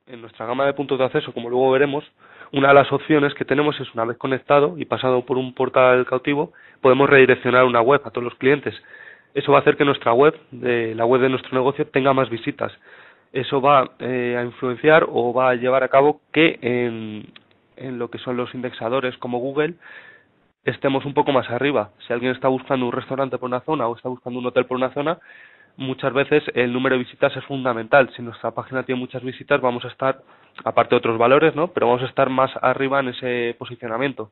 En nuestra gama de puntos de acceso, como luego veremos, una de las opciones que tenemos es, una vez conectado y pasado por un portal cautivo, podemos redireccionar una web a todos los clientes. Eso va a hacer que nuestra web, la web de nuestro negocio, tenga más visitas. Eso va a influenciar o va a llevar a cabo que en lo que son los indexadores como Google estemos un poco más arriba. Si alguien está buscando un restaurante por una zona o está buscando un hotel por una zona, muchas veces el número de visitas es fundamental. Si nuestra página tiene muchas visitas, vamos a estar, aparte de otros valores, ¿no?, pero vamos a estar más arriba en ese posicionamiento.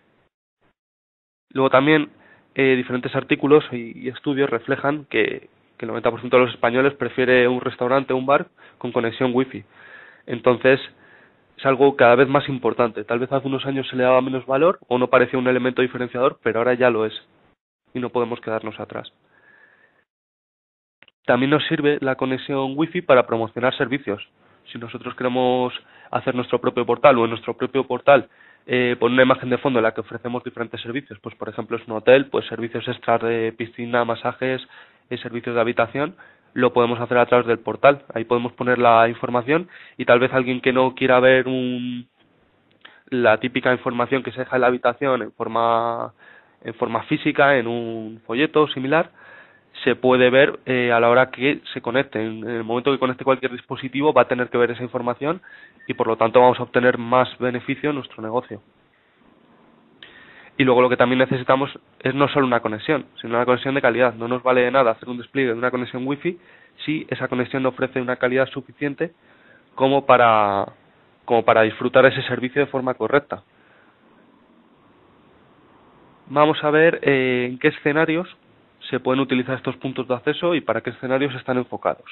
Luego también diferentes artículos y estudios reflejan que el 90% de los españoles prefiere un restaurante o un bar con conexión wifi. Entonces, es algo cada vez más importante. Tal vez hace unos años se le daba menos valor o no parecía un elemento diferenciador, pero ahora ya lo es y no podemos quedarnos atrás. También nos sirve la conexión wifi para promocionar servicios. Si nosotros queremos hacer nuestro propio portal o en nuestro propio portal poner una imagen de fondo en la que ofrecemos diferentes servicios, pues por ejemplo es un hotel, pues servicios extras de piscina, masajes, servicios de habitación, lo podemos hacer a través del portal. Ahí podemos poner la información y tal vez alguien que no quiera ver la típica información que se deja en la habitación en forma física, en un folleto similar, se puede ver a la hora que se conecte. En el momento que conecte cualquier dispositivo va a tener que ver esa información y por lo tanto vamos a obtener más beneficio en nuestro negocio. Y luego lo que también necesitamos es no solo una conexión, sino una conexión de calidad. No nos vale de nada hacer un despliegue de una conexión wifi si esa conexión no ofrece una calidad suficiente como para disfrutar ese servicio de forma correcta. Vamos a ver en qué escenarios se pueden utilizar estos puntos de acceso y para qué escenarios están enfocados.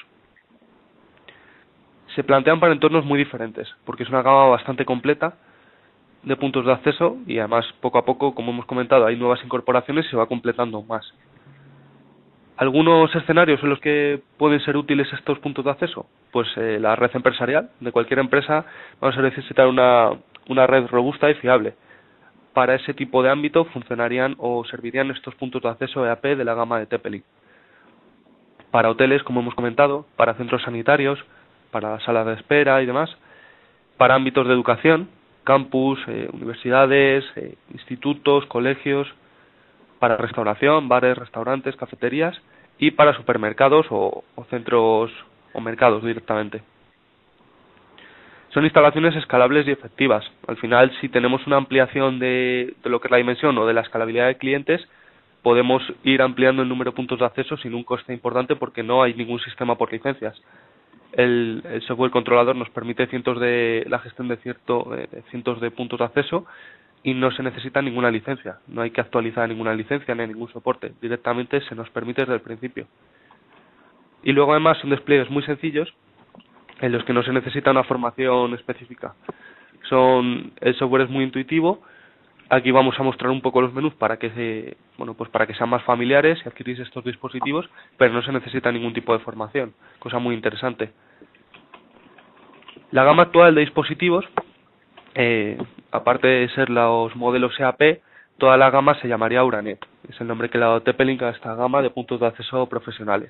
Se plantean para entornos muy diferentes, porque es una gama bastante completa de puntos de acceso y además poco a poco, como hemos comentado, hay nuevas incorporaciones y se va completando más. Algunos escenarios en los que pueden ser útiles estos puntos de acceso, pues la red empresarial. De cualquier empresa vamos a necesitar una red robusta y fiable. Para ese tipo de ámbito funcionarían o servirían estos puntos de acceso EAP de la gama de TP-Link. Para hoteles, como hemos comentado, para centros sanitarios, para salas de espera y demás, para ámbitos de educación, campus, universidades, institutos, colegios, para restauración, bares, restaurantes, cafeterías y para supermercados o centros o mercados directamente. Son instalaciones escalables y efectivas. Al final, si tenemos una ampliación de lo que es la dimensión o de la escalabilidad de clientes, podemos ir ampliando el número de puntos de acceso sin un coste importante porque no hay ningún sistema por licencias. El software controlador nos permite la gestión de cientos de puntos de acceso y no se necesita ninguna licencia. No hay que actualizar ninguna licencia ni ningún soporte. Directamente se nos permite desde el principio. Y luego además son despliegues muy sencillos en los que no se necesita una formación específica. El software es muy intuitivo. Aquí vamos a mostrar un poco los menús para que para que sean más familiares y adquirís estos dispositivos, pero no se necesita ningún tipo de formación, cosa muy interesante. La gama actual de dispositivos, aparte de ser los modelos EAP, toda la gama se llamaría Uranet. Es el nombre que le ha dado TP-Link a esta gama de puntos de acceso profesionales.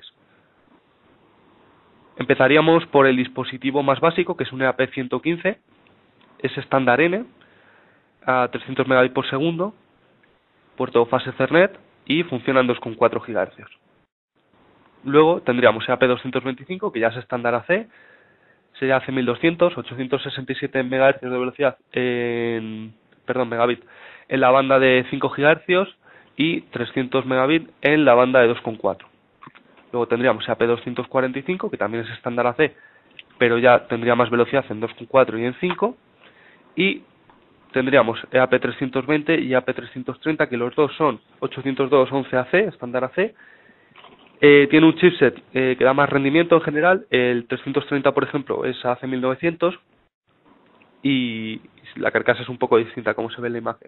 Empezaríamos por el dispositivo más básico, que es un EAP 115, es estándar N, a 300 megabits por segundo, puerto fase Ethernet y funciona en 2,4 GHz. Luego tendríamos EAP 225, que ya es estándar AC, sería AC 1200, 867 MHz de velocidad megabit en la banda de 5 GHz y 300 megabit en la banda de 2,4. Luego tendríamos EAP 245, que también es estándar AC, pero ya tendría más velocidad en 2,4 y en 5. Y tendríamos EAP 320 y EAP 330, que los dos son 802.11ac, estándar AC. Tiene un chipset que da más rendimiento en general. El 330, por ejemplo, es AC 1900 y la carcasa es un poco distinta, como se ve en la imagen.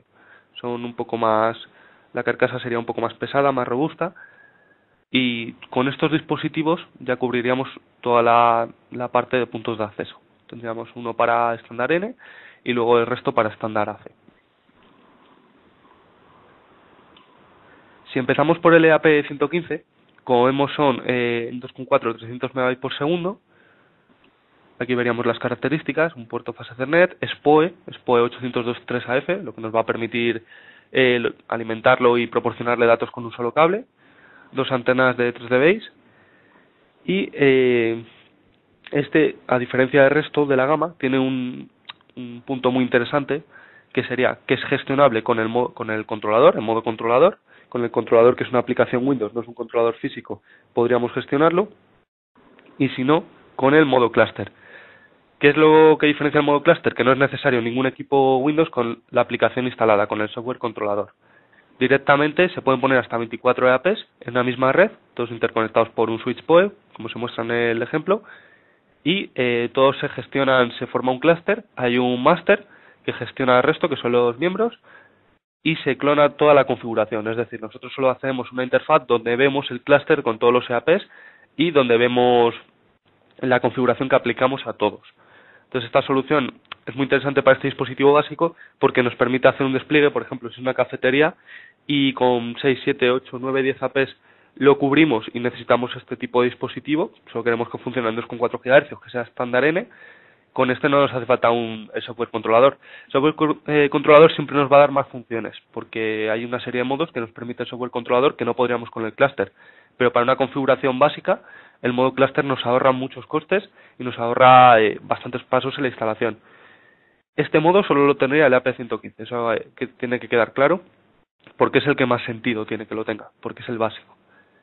La carcasa sería un poco más pesada, más robusta. Y con estos dispositivos ya cubriríamos toda la parte de puntos de acceso. Tendríamos uno para estándar N y luego el resto para estándar AC. Si empezamos por el EAP 115, como vemos son 2,4 300 megabits por segundo, Aquí veríamos las características, un puerto fase Ethernet, SPOE 802.3AF, lo que nos va a permitir alimentarlo y proporcionarle datos con un solo cable, dos antenas de 3 dB y a diferencia del resto de la gama, tiene un punto muy interesante que sería que es gestionable con el controlador, en modo controlador, con el controlador que es una aplicación Windows, no es un controlador físico, podríamos gestionarlo, y si no, con el modo clúster. ¿Qué es lo que diferencia el modo clúster? Que no es necesario ningún equipo Windows con la aplicación instalada, con el software controlador. Directamente se pueden poner hasta 24 EAPs en una misma red, todos interconectados por un switch PoE, como se muestra en el ejemplo, y todos se gestionan, se forma un clúster, hay un máster que gestiona el resto, que son los miembros, y se clona toda la configuración, es decir, nosotros solo hacemos una interfaz donde vemos el clúster con todos los EAPs y donde vemos la configuración que aplicamos a todos. Entonces esta solución es muy interesante para este dispositivo básico porque nos permite hacer un despliegue, por ejemplo, si es una cafetería y con 6, 7, 8, 9, 10 APs lo cubrimos y necesitamos este tipo de dispositivo, solo queremos que funcione en 2,4 GHz, que sea estándar N, con este no nos hace falta el software controlador. El software controlador siempre nos va a dar más funciones, porque hay una serie de modos que nos permite el software controlador que no podríamos con el clúster. Pero para una configuración básica, el modo clúster nos ahorra muchos costes y nos ahorra bastantes pasos en la instalación. Este modo solo lo tendría el AP115, eso que tiene que quedar claro, porque es el que más sentido tiene que lo tenga, porque es el básico.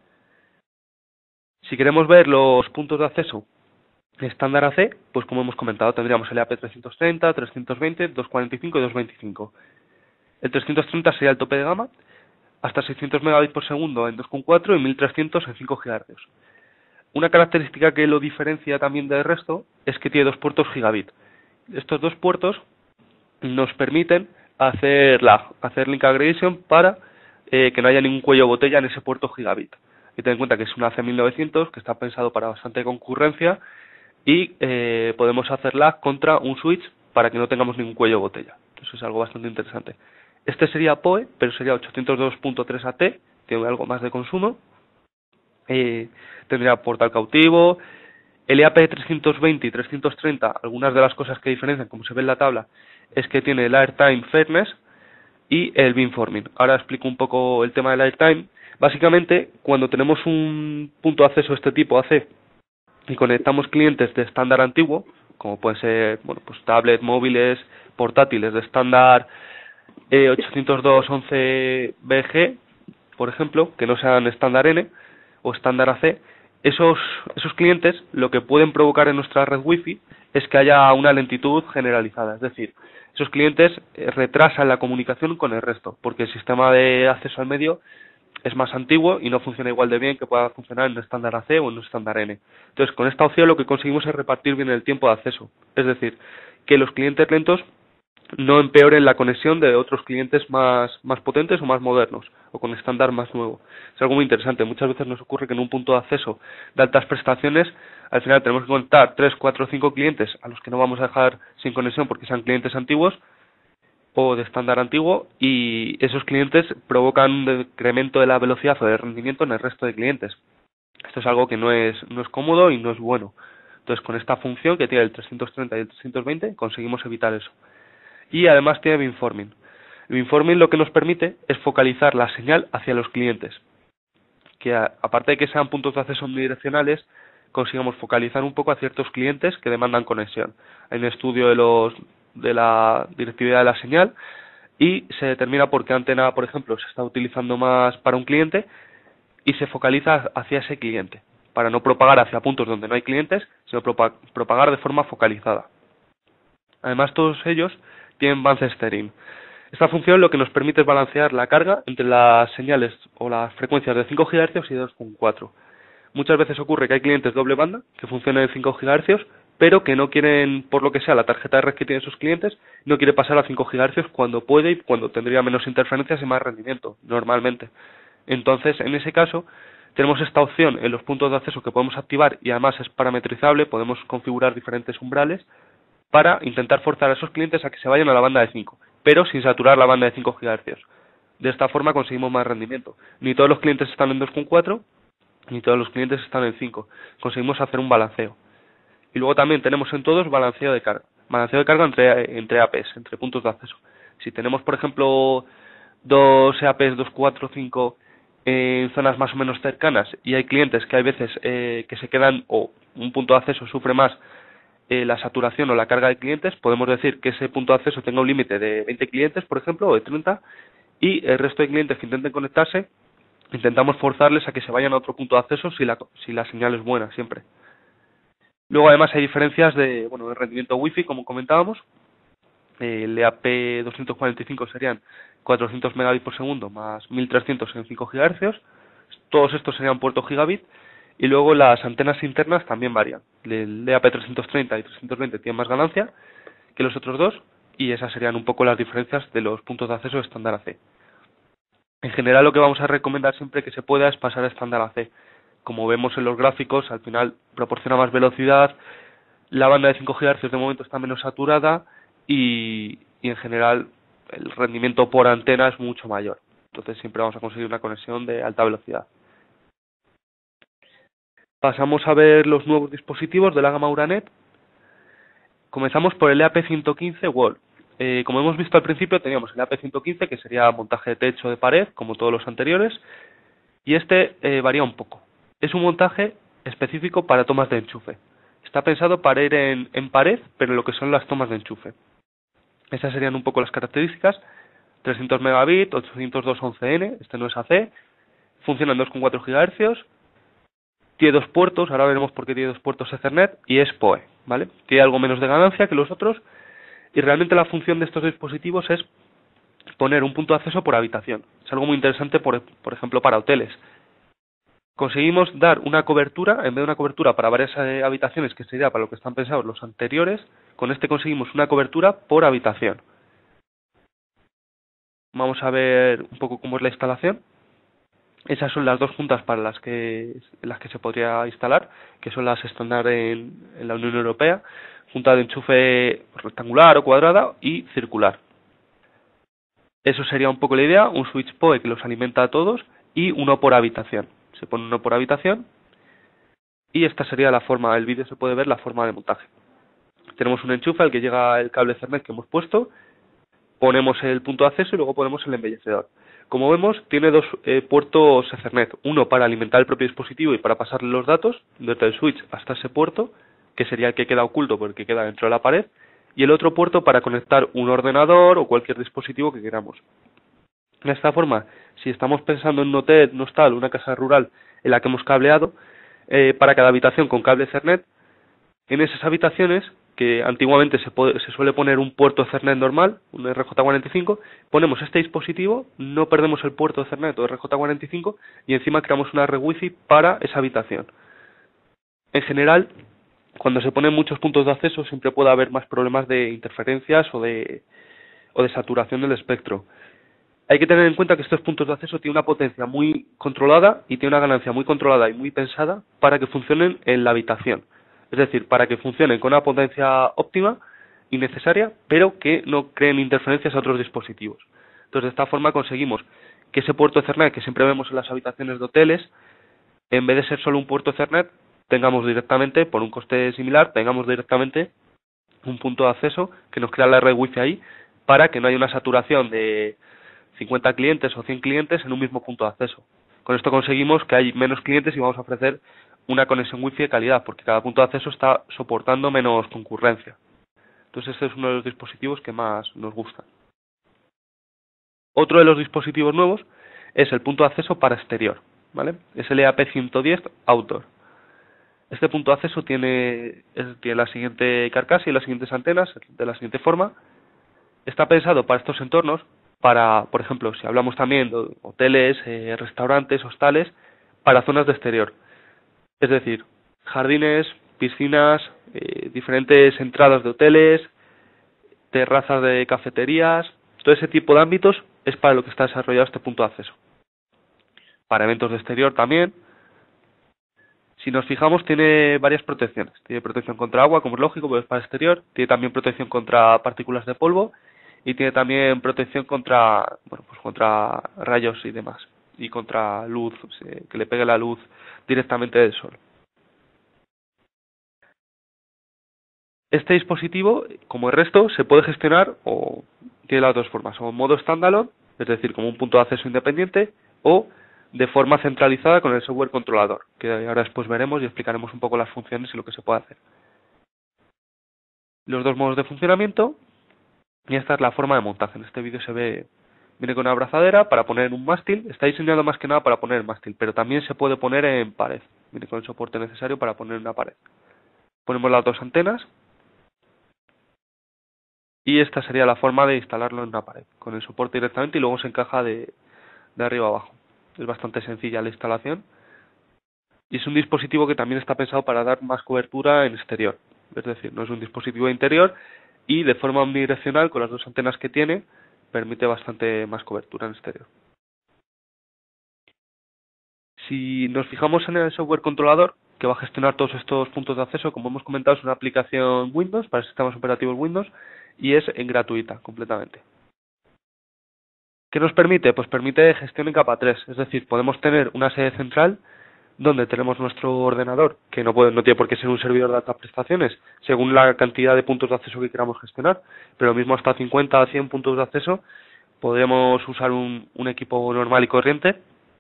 Si queremos ver los puntos de acceso estándar AC, pues como hemos comentado, tendríamos el AP330, 320, 245 y 225. El 330 sería el tope de gama, hasta 600 megabits por segundo en 2,4 y 1300 en 5 GHz. Una característica que lo diferencia también del resto es que tiene dos puertos gigabit. Estos dos puertos nos permiten hacer link aggregation para que no haya ningún cuello de botella en ese puerto gigabit. Hay que tener en cuenta que es un AC1900 que está pensado para bastante concurrencia y podemos hacer lag contra un switch para que no tengamos ningún cuello de botella. Eso es algo bastante interesante. Este sería PoE, pero sería 802.3 AT, tiene algo más de consumo. Tendría portal cautivo. El EAP 320 y 330, algunas de las cosas que diferencian, como se ve en la tabla, es que tiene el Airtime Fairness y el beamforming. Ahora explico un poco el tema del Airtime. Básicamente, cuando tenemos un punto de acceso de este tipo AC y conectamos clientes de estándar antiguo, como pueden ser tablets, móviles, portátiles de estándar 802.11bg, por ejemplo, que no sean estándar N o estándar AC, esos clientes lo que pueden provocar en nuestra red Wi-Fi es que haya una lentitud generalizada, es decir, esos clientes retrasan la comunicación con el resto, porque el sistema de acceso al medio es más antiguo y no funciona igual de bien que pueda funcionar en un estándar AC o en un estándar N. Entonces, con esta opción lo que conseguimos es repartir bien el tiempo de acceso, es decir, que los clientes lentos no empeoren la conexión de otros clientes más potentes o más modernos, o con estándar más nuevo. Es algo muy interesante. Muchas veces nos ocurre que en un punto de acceso de altas prestaciones, al final tenemos que conectar 3, 4, 5 clientes a los que no vamos a dejar sin conexión porque sean clientes antiguos o de estándar antiguo, y esos clientes provocan un decremento de la velocidad o de rendimiento en el resto de clientes. Esto es algo que no es cómodo y no es bueno. Entonces, con esta función que tiene el 330 y el 320 conseguimos evitar eso. Y además tiene beamforming. El beamforming lo que nos permite es focalizar la señal hacia los clientes, que aparte de que sean puntos de acceso omnidireccionales, consigamos focalizar un poco a ciertos clientes que demandan conexión. Hay un estudio de la directividad de la señal y se determina por qué antena, por ejemplo, se está utilizando más para un cliente y se focaliza hacia ese cliente, para no propagar hacia puntos donde no hay clientes, sino propagar de forma focalizada. Además, todos ellos tienen band steering. Esta función lo que nos permite es balancear la carga entre las señales o las frecuencias de 5 GHz y 2,4. Muchas veces ocurre que hay clientes doble banda que funcionan en 5 GHz, pero que no quieren, por lo que sea, la tarjeta de red que tienen sus clientes, no quiere pasar a 5 GHz cuando puede y cuando tendría menos interferencias y más rendimiento, normalmente. Entonces, en ese caso, tenemos esta opción en los puntos de acceso que podemos activar y además es parametrizable, podemos configurar diferentes umbrales para intentar forzar a esos clientes a que se vayan a la banda de 5, pero sin saturar la banda de 5 GHz. De esta forma conseguimos más rendimiento. Ni todos los clientes están en 2,4, ni todos los clientes están en 5. Conseguimos hacer un balanceo. Y luego también tenemos en todos balanceo de carga. Balanceo de carga entre APs, entre puntos de acceso. Si tenemos, por ejemplo, dos EAPs 245 en zonas más o menos cercanas y hay clientes que hay veces que se quedan o un punto de acceso sufre más la saturación o la carga de clientes, podemos decir que ese punto de acceso tenga un límite de 20 clientes, por ejemplo, o de 30, y el resto de clientes que intenten conectarse, intentamos forzarles a que se vayan a otro punto de acceso si la señal es buena siempre. Luego además hay diferencias de rendimiento Wi-Fi, como comentábamos. El EAP 245 serían 400 megabits por segundo más 1300 en 5 GHz. Todos estos serían puerto gigabit. Y luego las antenas internas también varían. El EAP 330 y 320 tienen más ganancia que los otros dos, y esas serían un poco las diferencias de los puntos de acceso estándar AC. En general lo que vamos a recomendar siempre que se pueda es pasar a estándar AC. Como vemos en los gráficos, al final proporciona más velocidad, la banda de 5 GHz de momento está menos saturada y en general el rendimiento por antena es mucho mayor. Entonces siempre vamos a conseguir una conexión de alta velocidad. Pasamos a ver los nuevos dispositivos de la gama Uranet. Comenzamos por el EAP115 Wall. Como hemos visto al principio, teníamos el EAP115, que sería montaje de techo de pared, como todos los anteriores, y este varía un poco. Es un montaje específico para tomas de enchufe. Está pensado para ir en pared, pero lo que son las tomas de enchufe. Esas serían un poco las características. 300 megabits, 802.11n, este no es AC, funciona en 2,4 GHz, tiene dos puertos, ahora veremos por qué tiene dos puertos Ethernet, y es PoE, ¿vale? Tiene algo menos de ganancia que los otros, y realmente la función de estos dispositivos es poner un punto de acceso por habitación. Es algo muy interesante, por ejemplo, para hoteles. Conseguimos dar una cobertura, en vez de una cobertura para varias habitaciones, que sería para lo que están pensados los anteriores, con este conseguimos una cobertura por habitación. Vamos a ver un poco cómo es la instalación. Esas son las dos juntas para las que se podría instalar, que son las estándar en la Unión Europea, junta de enchufe rectangular o cuadrada y circular. Eso sería un poco la idea, un switch PoE que los alimenta a todos y uno por habitación. Se pone uno por habitación y esta sería la forma, el vídeo se puede ver la forma de montaje. Tenemos un enchufe al que llega el cable Ethernet que hemos puesto, ponemos el punto de acceso y luego ponemos el embellecedor. Como vemos, tiene dos puertos Ethernet, uno para alimentar el propio dispositivo y para pasarle los datos desde el switch hasta ese puerto, que sería el que queda oculto porque queda dentro de la pared, y el otro puerto para conectar un ordenador o cualquier dispositivo que queramos. De esta forma, si estamos pensando en un hotel, un hostal, una casa rural en la que hemos cableado, para cada habitación con cable Ethernet, en esas habitaciones, que antiguamente se suele poner un puerto Ethernet normal, un RJ45, ponemos este dispositivo, no perdemos el puerto Ethernet o RJ45 y encima creamos una red Wi-Fi para esa habitación. En general, cuando se ponen muchos puntos de acceso siempre puede haber más problemas de interferencias o de saturación del espectro. Hay que tener en cuenta que estos puntos de acceso tienen una potencia muy controlada y tienen una ganancia muy controlada y muy pensada para que funcionen en la habitación. Es decir, para que funcionen con una potencia óptima y necesaria, pero que no creen interferencias a otros dispositivos. Entonces, de esta forma conseguimos que ese puerto Ethernet que siempre vemos en las habitaciones de hoteles, en vez de ser solo un puerto Ethernet, tengamos directamente, por un coste similar, tengamos directamente un punto de acceso que nos crea la red Wi-Fi ahí, para que no haya una saturación de 50 clientes o 100 clientes en un mismo punto de acceso. Con esto conseguimos que hay menos clientes y vamos a ofrecer una conexión Wi-Fi de calidad, porque cada punto de acceso está soportando menos concurrencia. Entonces este es uno de los dispositivos que más nos gustan. Otro de los dispositivos nuevos es el punto de acceso para exterior, ¿vale? Es el EAP110 Outdoor. Este punto de acceso tiene la siguiente carcasa y las siguientes antenas, de la siguiente forma. Está pensado para estos entornos, para, por ejemplo, si hablamos también de hoteles, restaurantes, hostales, para zonas de exterior. Es decir, jardines, piscinas, diferentes entradas de hoteles, terrazas de cafeterías, todo ese tipo de ámbitos es para lo que está desarrollado este punto de acceso. Para eventos de exterior también. Si nos fijamos, tiene varias protecciones. Tiene protección contra agua, como es lógico, porque es para exterior. Tiene también protección contra partículas de polvo y tiene también protección contra, contra rayos y demás. Y contra luz, que le pegue la luz directamente del sol. Este dispositivo, como el resto, se puede gestionar o tiene las dos formas, o en modo standalone, es decir, como un punto de acceso independiente, o de forma centralizada con el software controlador, que ahora después veremos y explicaremos un poco las funciones y lo que se puede hacer. Los dos modos de funcionamiento, y esta es la forma de montaje. En este vídeo se ve, viene con una abrazadera para poner en un mástil, está diseñado más que nada para poner en mástil, pero también se puede poner en pared, viene con el soporte necesario para poner en una pared. Ponemos las dos antenas, y esta sería la forma de instalarlo en una pared, con el soporte directamente y luego se encaja de arriba a abajo. Es bastante sencilla la instalación y es un dispositivo que también está pensado para dar más cobertura en exterior, es decir, no es un dispositivo de interior y de forma omnidireccional con las dos antenas que tiene permite bastante más cobertura en exterior. Si nos fijamos en el software controlador que va a gestionar todos estos puntos de acceso, como hemos comentado, es una aplicación Windows para sistemas operativos Windows y es gratuita completamente. ¿Qué nos permite? Pues permite gestión en capa 3, es decir, podemos tener una sede central donde tenemos nuestro ordenador, que no tiene por qué ser un servidor de altas prestaciones, según la cantidad de puntos de acceso que queramos gestionar, pero lo mismo hasta 50 a 100 puntos de acceso, podemos usar un equipo normal y corriente,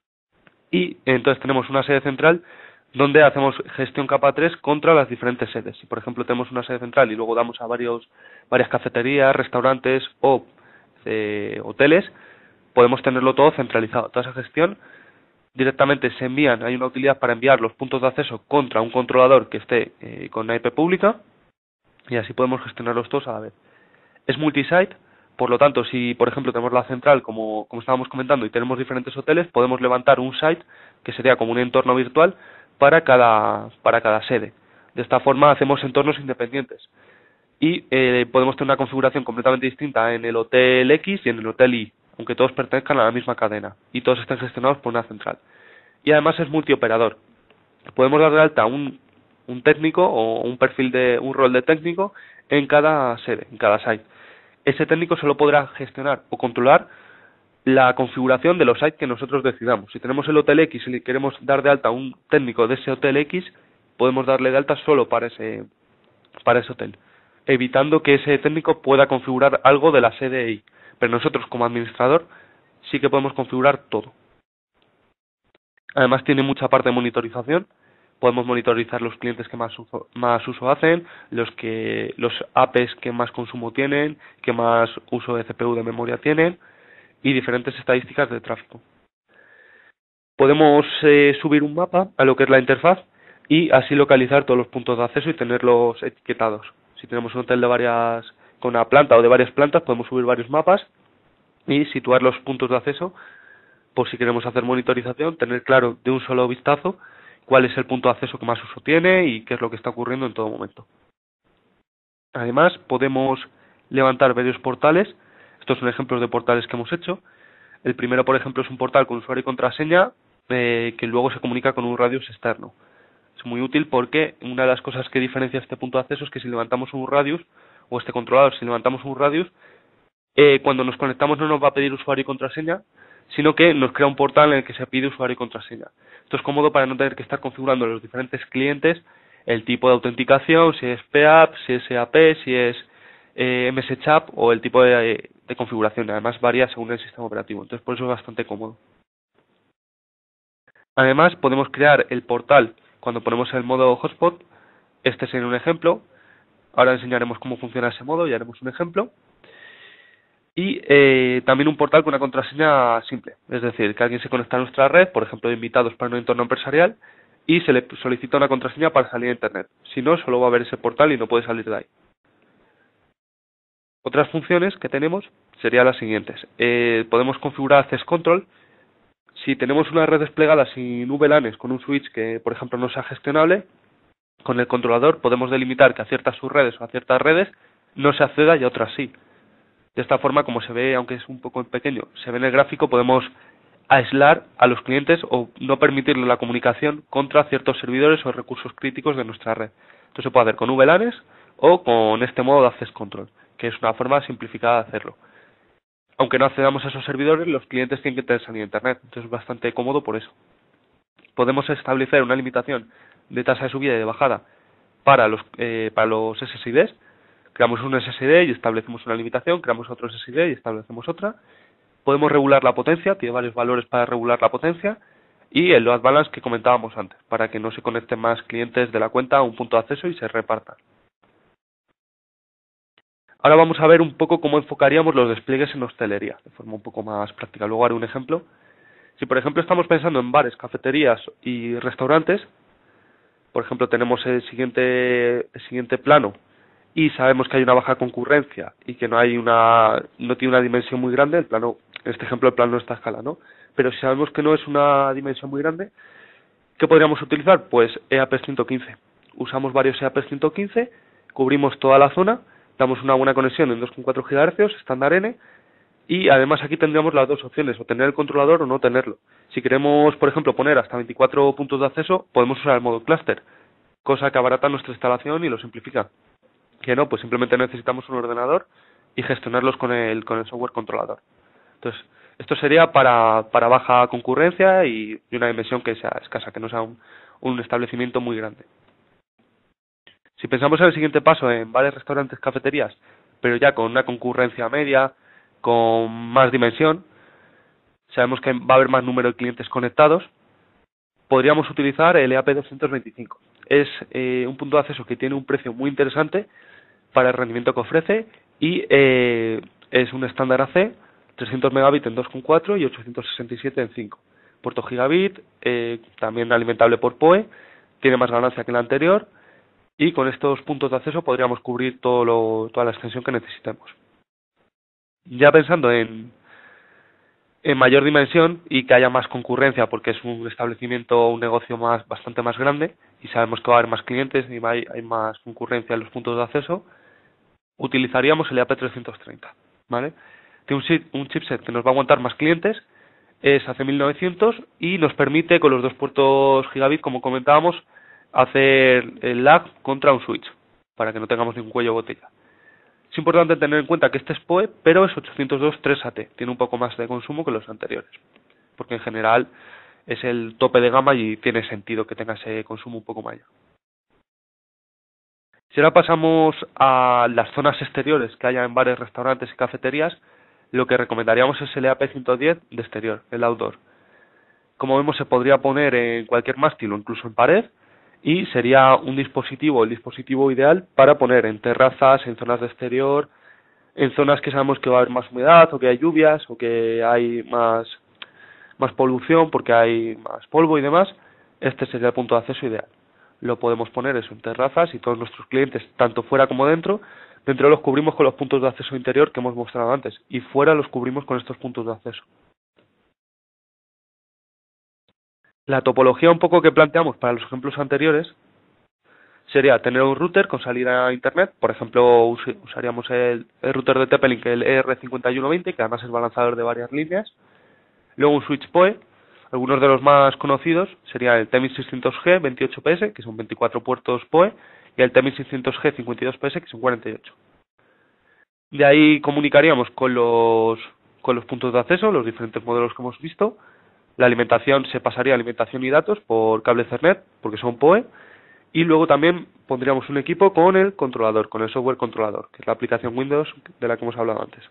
y entonces tenemos una sede central donde hacemos gestión capa 3 contra las diferentes sedes. Si por ejemplo tenemos una sede central y luego damos a varias cafeterías, restaurantes o hoteles, podemos tenerlo todo centralizado. Toda esa gestión directamente se envían, hay una utilidad para enviar los puntos de acceso contra un controlador que esté con una IP pública y así podemos gestionarlos todos a la vez. Es multisite, por lo tanto, si por ejemplo tenemos la central como estábamos comentando y tenemos diferentes hoteles, podemos levantar un site que sería como un entorno virtual para cada sede. De esta forma hacemos entornos independientes y podemos tener una configuración completamente distinta en el hotel X y en el hotel Y, aunque todos pertenezcan a la misma cadena y todos estén gestionados por una central. Y además es multioperador. Podemos dar de alta un técnico o un perfil de un rol de técnico en cada sede, en cada site. Ese técnico solo podrá gestionar o controlar la configuración de los sites que nosotros decidamos. Si tenemos el hotel X y le queremos dar de alta a un técnico de ese hotel X, podemos darle de alta solo para ese hotel, evitando que ese técnico pueda configurar algo de la sede Y. Pero nosotros como administrador sí que podemos configurar todo. Además tiene mucha parte de monitorización. Podemos monitorizar los clientes que más uso hacen, los APs que más consumo tienen, que más uso de CPU de memoria tienen y diferentes estadísticas de tráfico. Podemos subir un mapa a lo que es la interfaz y así localizar todos los puntos de acceso y tenerlos etiquetados. Si tenemos un hotel con una planta o de varias plantas, podemos subir varios mapas y situar los puntos de acceso por si queremos hacer monitorización, tener claro de un solo vistazo cuál es el punto de acceso que más uso tiene y qué es lo que está ocurriendo en todo momento. Además, podemos levantar varios portales. Estos son ejemplos de portales que hemos hecho. El primero, por ejemplo, es un portal con usuario y contraseña que luego se comunica con un radius externo. Es muy útil porque una de las cosas que diferencia este punto de acceso es que si levantamos un radius, o este controlador, si levantamos un radius, cuando nos conectamos no nos va a pedir usuario y contraseña, sino que nos crea un portal en el que se pide usuario y contraseña. Esto es cómodo para no tener que estar configurando los diferentes clientes el tipo de autenticación, si es PAP, si es EAP, si es MSCHAP o el tipo de configuración. Además varía según el sistema operativo, entonces por eso es bastante cómodo. Además podemos crear el portal cuando ponemos el modo hotspot. Este sería un ejemplo. Ahora enseñaremos cómo funciona ese modo y haremos un ejemplo. Y también un portal con una contraseña simple, es decir, que alguien se conecta a nuestra red, por ejemplo, de invitados para un entorno empresarial, y se le solicita una contraseña para salir a Internet. Si no, solo va a ver ese portal y no puede salir de ahí. Otras funciones que tenemos serían las siguientes. Podemos configurar Access Control. Si tenemos una red desplegada sin VLANs con un switch que, por ejemplo, no sea gestionable, con el controlador podemos delimitar que a ciertas subredes o a ciertas redes no se acceda y a otras sí. De esta forma, como se ve, aunque es un poco pequeño, se ve en el gráfico, podemos aislar a los clientes o no permitirle la comunicación contra ciertos servidores o recursos críticos de nuestra red. Esto se puede hacer con VLANs o con este modo de Access Control, que es una forma simplificada de hacerlo. Aunque no accedamos a esos servidores, los clientes tienen que tener salida a Internet, entonces es bastante cómodo por eso. Podemos establecer una limitación de tasa de subida y de bajada para los SSIDs, Creamos un SSID y establecemos una limitación, creamos otro SSID y establecemos otra. Podemos regular la potencia, tiene varios valores para regular la potencia, y el load balance que comentábamos antes, para que no se conecten más clientes de la cuenta a un punto de acceso y se repartan. Ahora vamos a ver un poco cómo enfocaríamos los despliegues en hostelería, de forma un poco más práctica. Luego haré un ejemplo. Si por ejemplo estamos pensando en bares, cafeterías y restaurantes, por ejemplo tenemos el siguiente plano y sabemos que hay una baja concurrencia y que no tiene una dimensión muy grande, el plano, en este ejemplo el plano no está a escala, ¿no? Pero si sabemos que no es una dimensión muy grande, ¿qué podríamos utilizar? Pues EAP 115. Usamos varios EAP 115, cubrimos toda la zona, damos una buena conexión en 2,4 GHz, estándar N, y además aquí tendríamos las dos opciones, o tener el controlador o no tenerlo. Si queremos, por ejemplo, poner hasta 24 puntos de acceso, podemos usar el modo cluster, cosa que abarata nuestra instalación y lo simplifica. Que no, pues simplemente necesitamos un ordenador y gestionarlos con el software controlador. Entonces, esto sería para baja concurrencia y una dimensión que sea escasa, que no sea un establecimiento muy grande. Si pensamos en el siguiente paso, en bares, restaurantes, cafeterías, pero ya con una concurrencia media, con más dimensión, sabemos que va a haber más número de clientes conectados, podríamos utilizar el EAP 225. Es un punto de acceso que tiene un precio muy interesante para el rendimiento que ofrece y es un estándar AC, 300 megabits en 2,4 y 867 en 5. Puerto gigabit, también alimentable por PoE, tiene más ganancia que el anterior y con estos puntos de acceso podríamos cubrir toda la extensión que necesitemos. Ya pensando en mayor dimensión y que haya más concurrencia porque es un establecimiento, un negocio bastante más grande y sabemos que va a haber más clientes y hay más concurrencia en los puntos de acceso, utilizaríamos el EAP 330, ¿vale? Tiene un chipset que nos va a aguantar más clientes, es AC1900 y nos permite con los dos puertos gigabit, como comentábamos, hacer el lag contra un switch, para que no tengamos ningún cuello de botella. Es importante tener en cuenta que este es PoE, pero es 802.3AT, tiene un poco más de consumo que los anteriores, porque en general es el tope de gama y tiene sentido que tenga ese consumo un poco mayor. Si ahora pasamos a las zonas exteriores que haya en bares, restaurantes y cafeterías, lo que recomendaríamos es el EAP 110 de exterior, el outdoor. Como vemos, se podría poner en cualquier mástil o incluso en pared y sería el dispositivo ideal para poner en terrazas, en zonas de exterior, en zonas que sabemos que va a haber más humedad o que hay lluvias o que hay más polución porque hay más polvo y demás. Este sería el punto de acceso ideal. Lo podemos poner eso en terrazas y todos nuestros clientes, tanto fuera como dentro los cubrimos con los puntos de acceso interior que hemos mostrado antes y fuera los cubrimos con estos puntos de acceso. La topología un poco que planteamos para los ejemplos anteriores sería tener un router con salida a internet, por ejemplo usaríamos el router de TP-Link, el ER5120, que además es balanceador de varias líneas, luego un switch PoE. Algunos de los más conocidos serían el TEMIS600G 28PS, que son 24 puertos PoE, y el TEMIS600G 52PS, que son 48. De ahí comunicaríamos con los puntos de acceso, los diferentes modelos que hemos visto. La alimentación se pasaría a alimentación y datos por cable Ethernet, porque son PoE, y luego también pondríamos un equipo con el controlador, con el software controlador, que es la aplicación Windows de la que hemos hablado antes.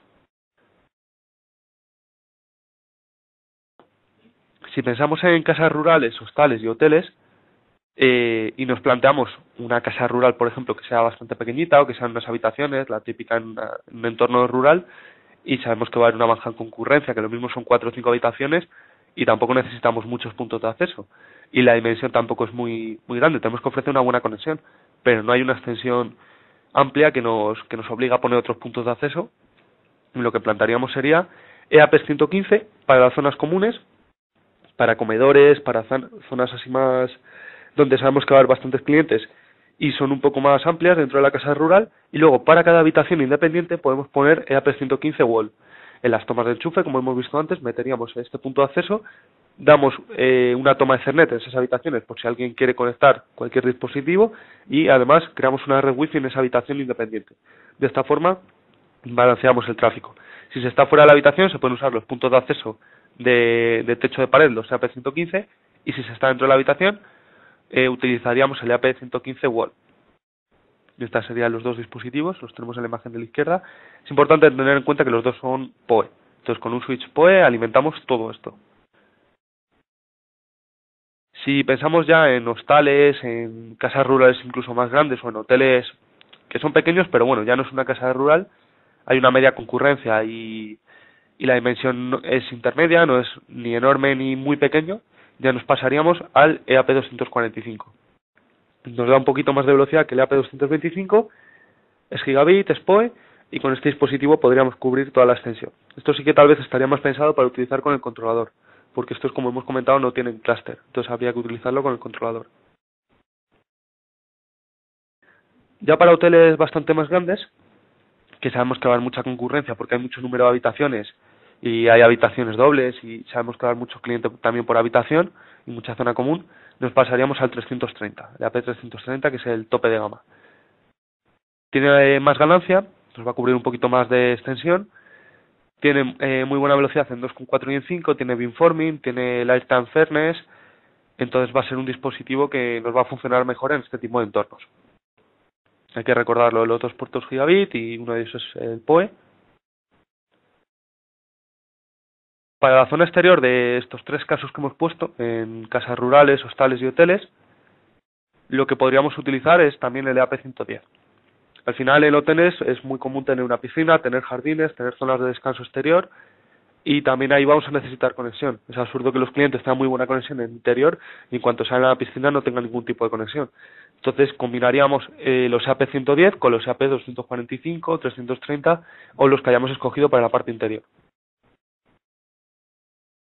Si pensamos en casas rurales, hostales y hoteles, y nos planteamos una casa rural, por ejemplo, que sea bastante pequeñita o que sean unas habitaciones, la típica en un entorno rural, y sabemos que va a haber una baja concurrencia, que lo mismo son 4 o 5 habitaciones, y tampoco necesitamos muchos puntos de acceso. Y la dimensión tampoco es muy grande, tenemos que ofrecer una buena conexión, pero no hay una extensión amplia que nos obliga a poner otros puntos de acceso. Lo que plantearíamos sería EAP 115 para las zonas comunes, para comedores, para zonas así más donde sabemos que va a haber bastantes clientes y son un poco más amplias dentro de la casa rural, y luego para cada habitación independiente podemos poner EAP 115 wall. En las tomas de enchufe, como hemos visto antes, meteríamos este punto de acceso, damos una toma de Ethernet en esas habitaciones por si alguien quiere conectar cualquier dispositivo y además creamos una red wifi en esa habitación independiente. De esta forma balanceamos el tráfico. Si se está fuera de la habitación se pueden usar los puntos de acceso de techo de pared, los EAP 115, y si se está dentro de la habitación utilizaríamos el EAP 115 wall. Estos serían los dos dispositivos, los tenemos en la imagen de la izquierda. Es importante tener en cuenta que los dos son PoE. Entonces con un switch PoE alimentamos todo esto. Si pensamos ya en hostales, en casas rurales incluso más grandes o en hoteles que son pequeños, pero bueno, ya no es una casa rural, hay una media concurrencia y la dimensión es intermedia, no es ni enorme ni muy pequeño, ya nos pasaríamos al EAP245. Nos da un poquito más de velocidad que el EAP225, es gigabit, es PoE, y con este dispositivo podríamos cubrir toda la extensión. Esto sí que tal vez estaría más pensado para utilizar con el controlador, porque estos, como hemos comentado, no tienen clúster, entonces habría que utilizarlo con el controlador. Ya para hoteles bastante más grandes, que sabemos que va a haber mucha concurrencia porque hay mucho número de habitaciones y hay habitaciones dobles y sabemos que va a haber mucho cliente también por habitación y mucha zona común, nos pasaríamos al 330, el AP330, que es el tope de gama. Tiene más ganancia, nos va a cubrir un poquito más de extensión, tiene muy buena velocidad en 2.4 y en 5, tiene beamforming, tiene lifetime fairness, entonces va a ser un dispositivo que nos va a funcionar mejor en este tipo de entornos. Hay que recordarlo, los dos puertos gigabit y uno de ellos es el PoE. Para la zona exterior de estos tres casos que hemos puesto, en casas rurales, hostales y hoteles, lo que podríamos utilizar es también el EAP110. Al final en hoteles es muy común tener una piscina, tener jardines, tener zonas de descanso exterior y también ahí vamos a necesitar conexión. Es absurdo que los clientes tengan muy buena conexión en el interior y en cuanto salen a la piscina no tengan ningún tipo de conexión. Entonces combinaríamos los EAP110 con los EAP245, 330 o los que hayamos escogido para la parte interior.